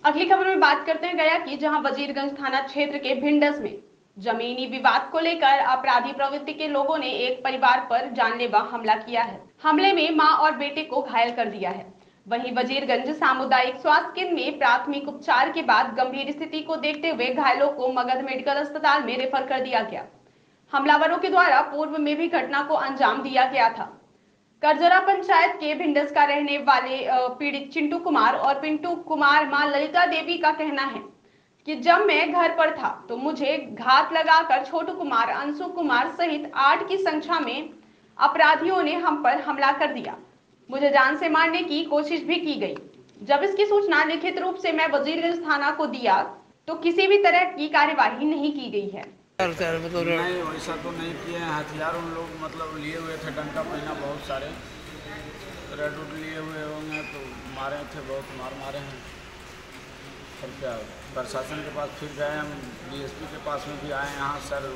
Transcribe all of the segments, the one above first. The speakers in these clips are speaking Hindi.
अगली खबर में बात करते हैं गया की, जहां वजीरगंज थाना क्षेत्र के भिंडस में जमीनी विवाद को लेकर अपराधी प्रवृत्ति के लोगों ने एक परिवार पर जानलेवा हमला किया है। हमले में मां और बेटे को घायल कर दिया है। वहीं वजीरगंज सामुदायिक स्वास्थ्य केंद्र में प्राथमिक उपचार के बाद गंभीर स्थिति को देखते हुए घायलों को मगध मेडिकल अस्पताल में रेफर कर दिया गया। हमलावरों के द्वारा पूर्व में भी घटना को अंजाम दिया गया था। करजरा पंचायत के भिंडस का रहने वाले पीड़ित चिंटू कुमार और पिंटू कुमार मां ललिता देवी का कहना है कि जब मैं घर पर था तो मुझे घात लगाकर छोटू कुमार, अंशु कुमार सहित 8 की संख्या में अपराधियों ने हम पर हमला कर दिया। मुझे जान से मारने की कोशिश भी की गई। जब इसकी सूचना लिखित रूप से मैं वजीरगंज थाना को दिया तो किसी भी तरह की कार्यवाही नहीं की गई है। नहीं, वैसा तो नहीं किए हैं। हथियार उन लोग मतलब लिए हुए थे, डंडा पहिना बहुत सारे रेड रूट लिए हुए होंगे तो मारे थे, बहुत मारे हैं। और क्या प्रशासन के पास फिर गए हम, डीएसपी के पास में भी आए। यहाँ सर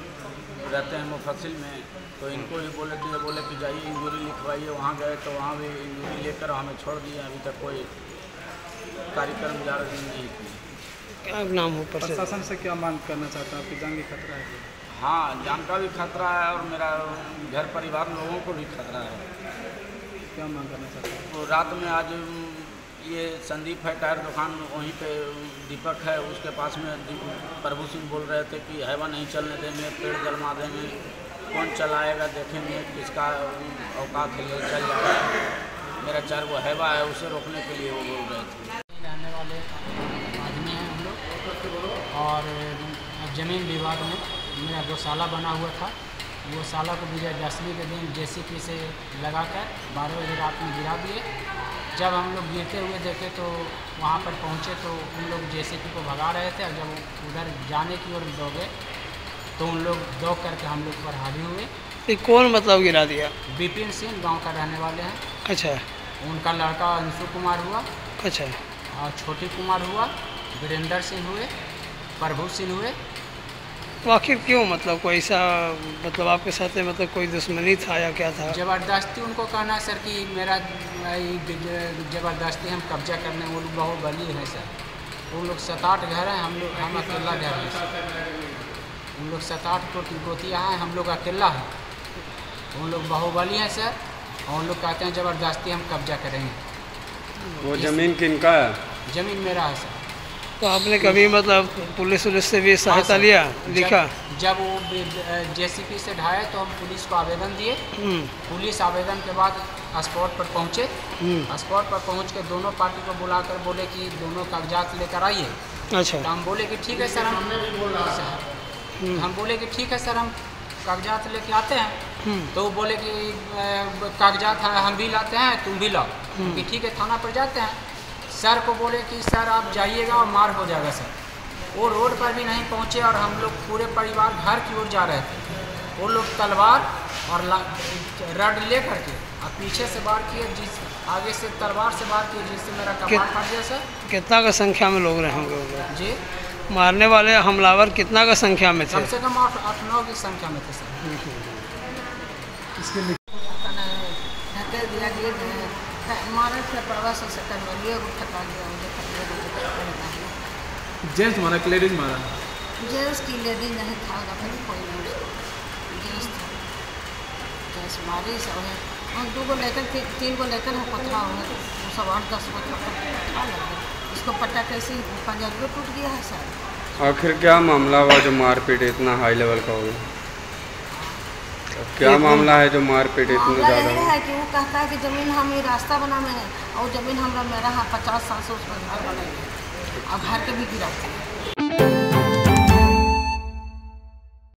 रहते हैं मुफस्सिल में, तो इनको ही बोले कि जाइए इंजरी लिखवाइए। वहाँ गए तो वहाँ भी इंजरी लेकर हमें छोड़ दिए। अभी तक कोई कार्यक्रम जारी नहीं किया। क्या नाम हो? प्रशासन से क्या मांग करना चाहता है? आपकी जान की खतरा है? हाँ, जान का भी खतरा है और मेरा घर परिवार लोगों को भी खतरा है। क्या मांग करना चाहता है? तो रात में आज ये संदीप है टायर दुकान, वहीं पे दीपक है, उसके पास में प्रभु सिंह बोल रहे थे कि हैवा नहीं चलने देंगे, पेड़ जलवा देंगे, कौन चलाएगा देखेंगे, किसका औकात है चल जाएगा। मेरा 4 वो हैवा है, उसे रोकने के लिए वो बोल रहे थे। रहने वाले आदमी हैं हम लोग, और ज़मीन विवाद में मेरा गौशाला बना हुआ था। वो शाला को विजयदशमी के दिन जेसीबी से लगाकर 12 बजे रात में गिरा दिए। जब हम लोग गिरते हुए देखे तो वहाँ पर पहुँचे तो उन लोग जेसीबी को भगा रहे थे, और जब उधर जाने की ओर दौड़े तो उन लोग दौड़ करके हम लोग पर हावी हुए। ये कौन मतलब गिरा दिया? विपिन सिंह गांव का रहने वाले हैं। अच्छा। उनका लड़का अंशु कुमार हुआ। अच्छा। और छोटी कुमार हुआ, वीरेंद्र सिंह हुए, प्रभु सिंह हुए। तो आखिर क्यों, मतलब कोई ऐसा मतलब आपके साथ मतलब कोई दुश्मनी था या क्या था? ज़बरदस्ती उनको कहना है सर कि मेरा ज़बरदस्ती हम कब्जा करने, वो लोग बाहुबली है सर। वो लोग 7-8 घर हैं, हम अकेला घर है सर। उन लोग 7-8 गोतियाँ हैं, हम लोग अकेला है। उन लोग बाहुबली हैं सर, और उन लोग कहते हैं ज़बरदस्ती हम कब्जा करेंगे। वो ज़मीन किनका है? ज़मीन मेरा है सर। तो आपने कभी मतलब पुलिस से भी सहायता लिया, लिखा? जब वो जेसीबी से ढाए तो हम पुलिस को आवेदन दिए। पुलिस आवेदन के बाद स्पॉट पर पहुँचे। स्पॉट पर पहुँच के दोनों पार्टी को बुलाकर बोले कि दोनों कागजात लेकर आइए। अच्छा। तो हम बोले कि ठीक है सर, हम बोले कि ठीक है सर, हम कागजात लेके आते हैं। तो वो बोले कि कागजात हम भी लाते हैं, तुम भी लाओ। कि ठीक है, थाना पर जाते हैं। सर को बोले कि सर आप जाइएगा और मार हो जाएगा सर। वो रोड पर भी नहीं पहुँचे, और हम लोग पूरे परिवार घर की ओर जा रहे थे। वो लोग तलवार और रड ले करके और पीछे से वार किए, जिस आगे से तलवार से वार किए, जिससे मेरा कपार फट गया सर। कितना का संख्या में लोग रहे होंगे जी? मारने वाले हमलावर कितना का संख्या में थे? कम से कम 8-9 की संख्या में थे सर। जेंट्स मारा कि लेडीज मारा? जेंट्स की, लेडीज नहीं था, कोई नहीं, जेंट्स था। जेंट्स मारे सब है, और 2 को लेकर 3 को लेकर है पथरा हुआ, वो सब 8-10 को पथरा लग गया। इसको पट्टा कैसे पंजा टूट गया है सर। आखिर क्या मामला हुआ जो मारपीट इतना हाई लेवल का हो गया? क्या मामला है जो मारपीट इतना ज़्यादा है कि वो कहता है कि ज़मीन हम ये रास्ता बनाना है, और ज़मीन मेरा है 50 साल से उसका घर बनाएंगे, और घर के भी गिरा।